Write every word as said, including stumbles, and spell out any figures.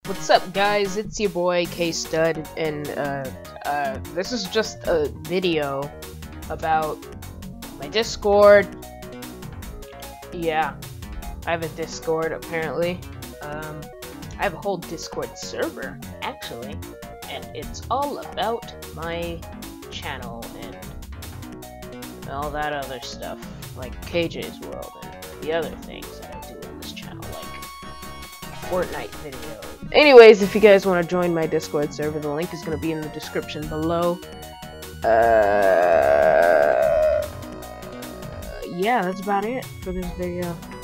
What's up, guys? It's your boy K-Stud, and uh, uh, this is just a video about my Discord. Yeah, I have a Discord apparently. Um, I have a whole Discord server actually, and it's all about my channel and all that other stuff, like K J's World and the other things that I do on this channel, like Fortnite videos. Anyways, if you guys want to join my Discord server, the link is going to be in the description below. Uh, yeah, that's about it for this video.